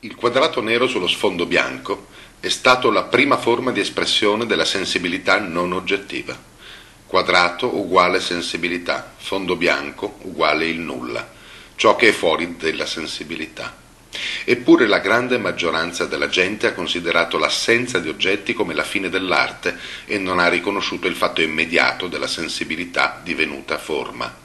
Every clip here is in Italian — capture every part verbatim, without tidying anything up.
Il quadrato nero sullo sfondo bianco è stato la prima forma di espressione della sensibilità non oggettiva. Quadrato uguale sensibilità, fondo bianco uguale il nulla, ciò che è fuori della sensibilità. Eppure la grande maggioranza della gente ha considerato l'assenza di oggetti come la fine dell'arte e non ha riconosciuto il fatto immediato della sensibilità divenuta forma.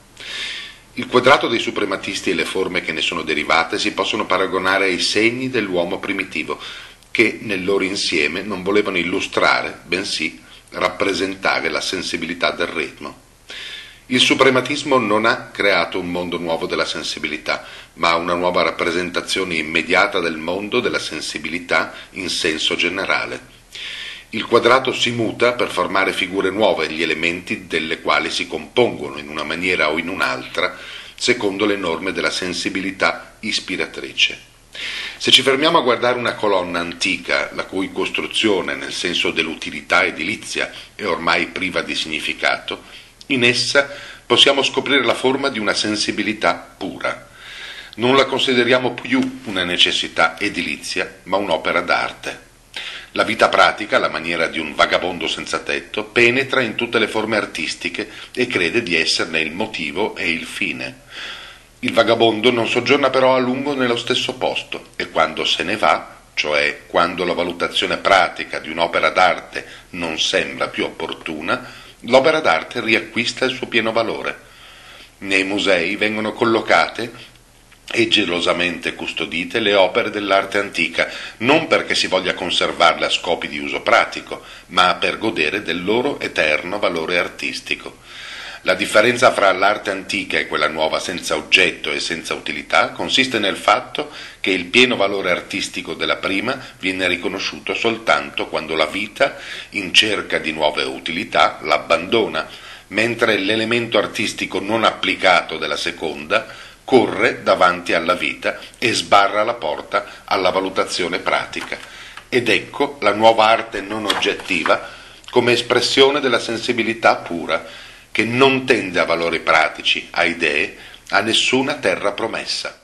Il quadrato dei suprematisti e le forme che ne sono derivate si possono paragonare ai segni dell'uomo primitivo, che nel loro insieme non volevano illustrare, bensì rappresentare la sensibilità del ritmo. Il suprematismo non ha creato un mondo nuovo della sensibilità, ma una nuova rappresentazione immediata del mondo della sensibilità in senso generale. Il quadrato si muta per formare figure nuove, gli elementi delle quali si compongono in una maniera o in un'altra, secondo le norme della sensibilità ispiratrice. Se ci fermiamo a guardare una colonna antica, la cui costruzione, nel senso dell'utilità edilizia, è ormai priva di significato, in essa possiamo scoprire la forma di una sensibilità pura. Non la consideriamo più una necessità edilizia, ma un'opera d'arte. La vita pratica, alla maniera di un vagabondo senza tetto, penetra in tutte le forme artistiche e crede di esserne il motivo e il fine. Il vagabondo non soggiorna però a lungo nello stesso posto e quando se ne va, cioè quando la valutazione pratica di un'opera d'arte non sembra più opportuna, l'opera d'arte riacquista il suo pieno valore. Nei musei vengono collocate e gelosamente custodite le opere dell'arte antica, non perché si voglia conservarle a scopi di uso pratico, ma per godere del loro eterno valore artistico. La differenza fra l'arte antica e quella nuova senza oggetto e senza utilità consiste nel fatto che il pieno valore artistico della prima viene riconosciuto soltanto quando la vita, in cerca di nuove utilità, l'abbandona, mentre l'elemento artistico non applicato della seconda corre davanti alla vita e sbarra la porta alla valutazione pratica. Ed ecco la nuova arte non oggettiva come espressione della sensibilità pura, che non tende a valori pratici, a idee, a nessuna terra promessa.